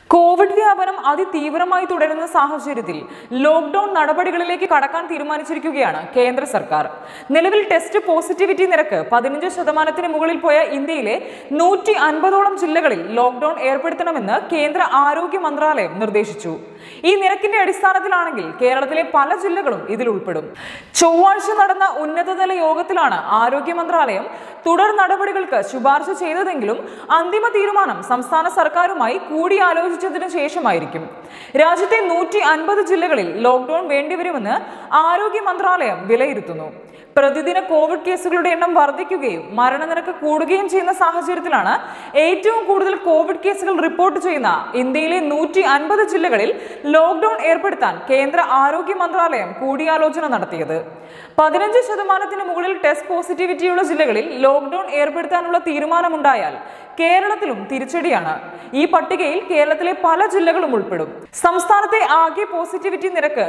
Covid വ്യാപനം അതിതീവ്രമായി തുടരുന്ന സാഹചര്യത്തിൽ ലോക്ക്ഡൌൺ നടപടികളിലേക്ക് കടക്കാൻ തീരുമാനിച്ചിരിക്കുകയാണ് കേന്ദ്ര സർക്കാർ. നിലവിൽ ടെസ്റ്റ് പോസിറ്റിവിറ്റി നിരക്ക് 15% മുകളിൽ പോയ ഇന്ത്യയിലെ 150ഓളം ജില്ലകളിൽ ലോക്ക്ഡൌൺ ഏർപ്പെടുത്തണമെന്ന് കേന്ദ്ര ആരോഗ്യ മന്ത്രാലയം നിർദ്ദേശിച്ചു. ഈ നിരക്കിന്റെ അടിസ്ഥാനത്തിലാണെങ്കിൽ കേരളത്തിലെ പല ജില്ലകളും ഇതിൽ ഉൾപ്പെടും. ചൊവ്വാഴ്ച നടന്ന ഉന്നതതല യോഗത്തിലാണ് ആരോഗ്യ മന്ത്രാലയം തുടർ നടപടികൾക്ക് ശുപാർശ ചെയ്തതെങ്കിലും അന്തിമ തീരുമാനം സംസ്ഥാന സർക്കാരുമായി കൂടിയാലോചിച്ചതിനു ശേഷമായിരിക്കും. രാജ്യത്തെ 150 ജില്ലകളിൽ ലോക്ക്ഡൌൺ വേണ്ടിവരുമെന്ന് ആരോഗ്യ മന്ത്രാലയം വിലയിരുത്തുന്നു. പ്രതിദിന കോവിഡ് കേസുകളുടെ എണ്ണം വർദ്ധിക്കുകയും മരണനിരക്ക് കൂടുകയും ചെയ്യുന്ന സാഹചര്യത്തിലാണ് ഏറ്റവും കൂടുതൽ കോവിഡ് കേസുകൾ റിപ്പോർട്ട് ചെയ്യുന്ന ഇന്ത്യയിലെ 150 ജില്ലകളിൽ ലോക്ക്ഡൌൺ ഏർപ്പെടുത്താൻ കേന്ദ്ര ആരോഗ്യ മന്ത്രാലയം കൂടിയാലോചന നടത്തിയത്. 15% മുകളിൽ ടെസ്റ്റ് പോസിറ്റിവിറ്റിയുള്ള ജില്ലകളിൽ ലോക്ക്ഡൌൺ ഏർപ്പെടുത്താനുള്ള തീരുമാനമുണ്ടായാൽ കേരളത്തിലും തിരിച്ചടിയാണ്. ഈ പട്ടികയിൽ കേരളത്തിലെ പല ജില്ലകളും ഉൾപ്പെടും. സംസ്ഥാനത്തെ ആകെ പോസിറ്റിവിറ്റി നിരക്ക്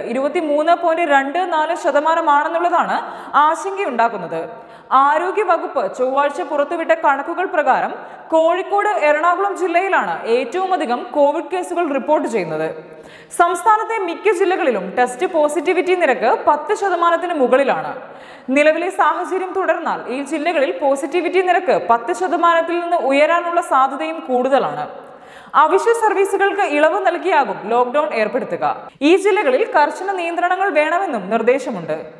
23.24% ആശങ്കയുണ്ടാക്കുന്നത്. ആരോഗ്യ വകുപ്പ് ചൊവ്വാഴ്ച പുറത്തുവിട്ട കണക്കുകൾ പ്രകാരം കോഴിക്കോട്, എറണാകുളം ജില്ലയിലാണ് ഏറ്റവും അധികം കോവിഡ് കേസുകൾ റിപ്പോർട്ട് ചെയ്യുന്നത്. സംസ്ഥാനത്തെ മിക്ക ജില്ലകളിലും ടെസ്റ്റ് പോസിറ്റിവിറ്റി നിരക്ക് 10% മുകളിലാണ്. നിലവിലെ സാഹചര്യം തുടർന്നാൽ ഈ ജില്ലകളിൽ പോസിറ്റിവിറ്റി നിരക്ക് 10% നിന്ന് ഉയരാനുള്ള സാധ്യതയും കൂടുതലാണ്. അവശ്യ സർവീസുകൾക്ക് ഇളവ് നൽകിയാകും ലോക്ക്ഡൌൺ ഏർപ്പെടുത്തുക. ഈ ജില്ലകളിൽ കർശന നിയന്ത്രണങ്ങൾ വേണമെന്നും നിർദ്ദേശമുണ്ട്.